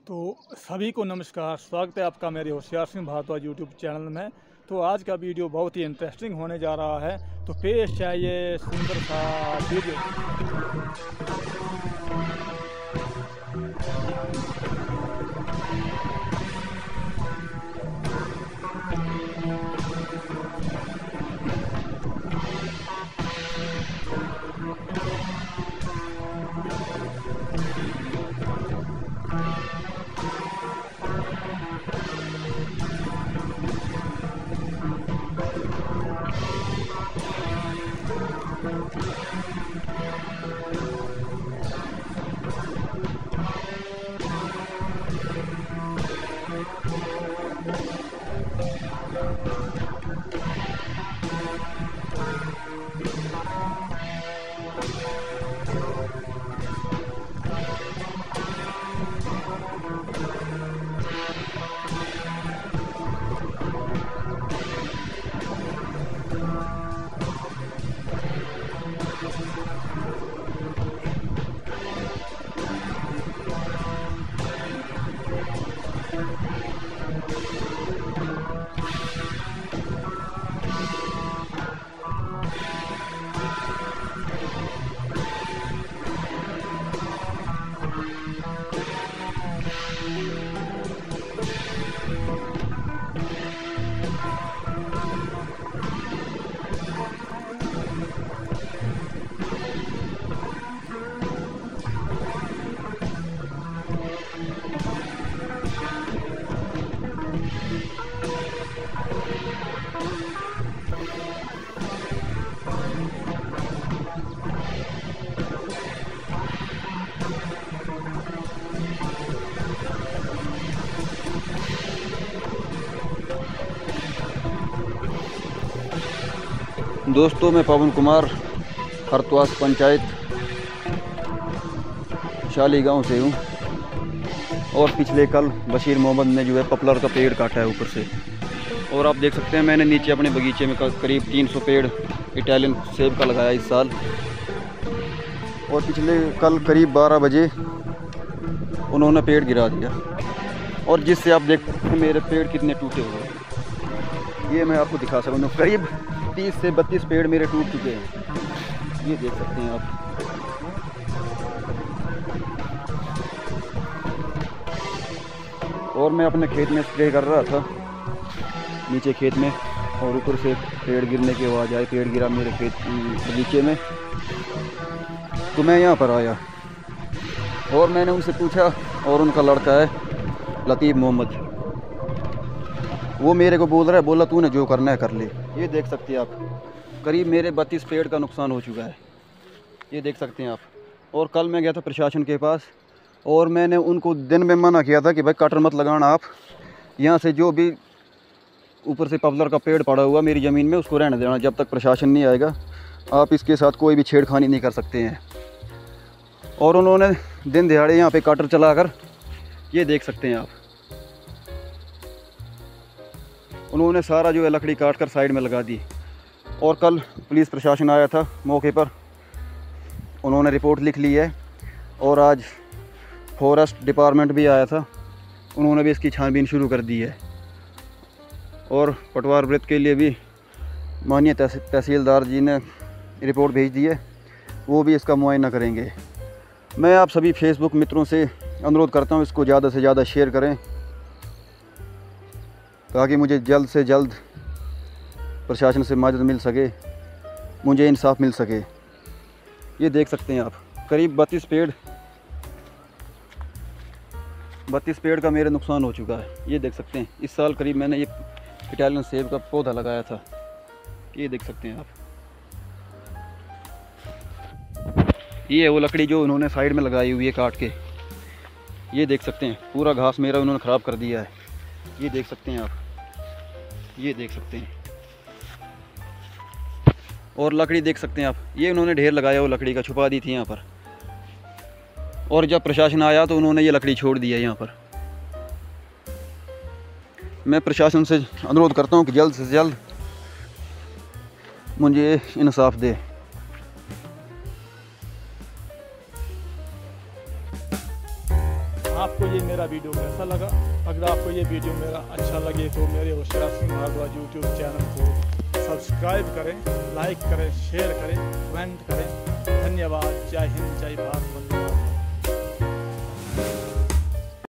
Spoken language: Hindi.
तो सभी को नमस्कार, स्वागत है आपका मेरे होशियार सिंह भारद्वाज यूट्यूब चैनल में। तो आज का वीडियो बहुत ही इंटरेस्टिंग होने जा रहा है, तो पेश है ये सुंदर सा वीडियो। दोस्तों, मैं पवन कुमार खरतवास पंचायत शाली गांव से हूँ और पिछले कल बशीर मोहम्मद ने जो है पपलर का पेड़ काटा है ऊपर से। और आप देख सकते हैं मैंने नीचे अपने बगीचे में करीब 300 पेड़ इटालियन सेब का लगाया इस साल। और पिछले कल करीब 12 बजे उन्होंने पेड़ गिरा दिया और जिससे आप देख सकते हैं मेरे पेड़ कितने टूटे हुए हैं। ये मैं आपको दिखा सकता हूँ, करीब 30 से 32 पेड़ मेरे टूट चुके हैं। ये देख सकते हैं आप। और मैं अपने खेत में स्प्रे कर रहा था नीचे खेत में और ऊपर से पेड़ गिरने की आवाज़ आई। पेड़ गिरा मेरे खेत बगीचे में, तो मैं यहाँ पर आया और मैंने उनसे पूछा और उनका लड़का है लतीफ़ मोहम्मद, वो मेरे को बोल रहा है, बोला तूने जो करना है कर ले। ये देख सकते हैं आप, करीब मेरे 32 पेड़ का नुकसान हो चुका है। ये देख सकते हैं आप। और कल मैं गया था प्रशासन के पास और मैंने उनको दिन में मना किया था कि भाई कटर मत लगाना आप, यहाँ से जो भी ऊपर से पॉपुलर का पेड़ पड़ा हुआ मेरी ज़मीन में उसको रहने देना, जब तक प्रशासन नहीं आएगा आप इसके साथ कोई भी छेड़खानी नहीं कर सकते हैं। और उन्होंने दिन दिहाड़े यहाँ पे कटर चलाकर, ये देख सकते हैं आप, उन्होंने सारा जो है लकड़ी काट कर साइड में लगा दी। और कल पुलिस प्रशासन आया था मौके पर, उन्होंने रिपोर्ट लिख ली है। और आज फॉरेस्ट डिपार्टमेंट भी आया था, उन्होंने भी इसकी छानबीन शुरू कर दी है। और पटवार वृत्त के लिए भी माननीय तहसीलदार जी ने रिपोर्ट भेज दी है, वो भी इसका मुआयना करेंगे। मैं आप सभी फेसबुक मित्रों से अनुरोध करता हूँ इसको ज़्यादा से ज़्यादा शेयर करें ताकि मुझे जल्द से जल्द प्रशासन से मदद मिल सके, मुझे इंसाफ मिल सके। ये देख सकते हैं आप, करीब 32 पेड़ का मेरे नुकसान हो चुका है। ये देख सकते हैं। इस साल करीब मैंने ये इटालियन सेब का पौधा लगाया था। ये देख सकते हैं आप। ये है वो लकड़ी जो उन्होंने साइड में लगाई हुई है काट के। ये देख सकते हैं, पूरा घास मेरा उन्होंने ख़राब कर दिया है। ये देख सकते हैं आप, ये देख सकते हैं। और लकड़ी देख सकते हैं आप, ये उन्होंने ढेर लगाया वो लकड़ी का, छुपा दी थी यहाँ पर। और जब प्रशासन आया तो उन्होंने ये लकड़ी छोड़ दी है यहाँ पर। मैं प्रशासन से अनुरोध करता हूँ कि जल्द से जल्द मुझे इंसाफ दे। आपको ये मेरा वीडियो कैसा लगा। अगर आपको ये वीडियो मेरा अच्छा लगे तो मेरे होशियार सिंह भारद्वाज यूट्यूब चैनल को सब्सक्राइब करें, लाइक करें, शेयर करें, कमेंट करें। धन्यवाद। जय हिंद, जय भारत, वंदे मातरम।